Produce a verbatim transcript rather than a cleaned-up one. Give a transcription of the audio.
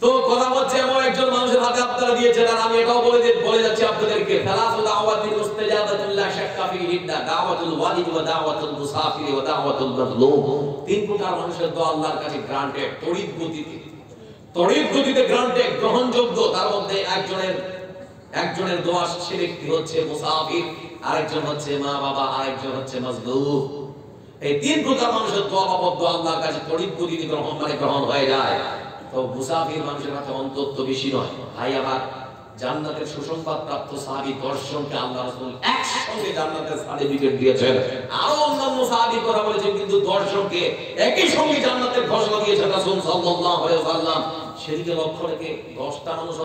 তো কথা হচ্ছে এমন একজন মানুষের হাতে আপনারা দিয়েছেন, আর আমি এটাও বলে দিই বলে যাচ্ছি আপনাদেরকে, সালাসু দাওয়াতিল মুস্তাজাবাতুল লা শাক্কা ফীহিন্না দাওয়াতুল ওয়ালিদ ওয়া দাওয়াতুল মুসাফির ওয়া দাওয়াতুল মাজলুম। তিন প্রকার মানুষের দোয়া আল্লাহর কাছে গ্রান্টেড, তড়িৎ গতিতে তড়িৎ গতিতে গ্রান্টেড, গ্রহণযোগ্য। তার মধ্যে একজনের একজনের দোয়া সে ব্যক্তি হচ্ছে মুসাফির, আরেকজন হচ্ছে মা বাবা, আরেকজন হচ্ছে মাজলুম। এই তিন প্রকার মানুষের দোয়া বাবদ দোয়া আল্লাহর কাছে তড়িৎ গতিতে গ্রহণ মানে গ্রহণ হয়ে যায়। তো মুসাফির মানুষের কাছে অন্তত বেশি নয়। ভাই আমার, জান্নাতের সুসংবাদ প্রাপ্ত সাহাবী দশ জনকে আল্লাহ রাসূল একসঙ্গে জান্নাতের সার্টিফিকেট দিয়েছেন। আরো অন্যান্য সাহাবী কথা বলেছেন, কিন্তু দশ জনকে একই সঙ্গে জান্নাতের ঘোষণা দিয়েছেন রাসূল সাল্লাল্লাহু আলাইহি ওয়াসাল্লাম। সেদিকে লক্ষ্য রেখে দশটা মানুষ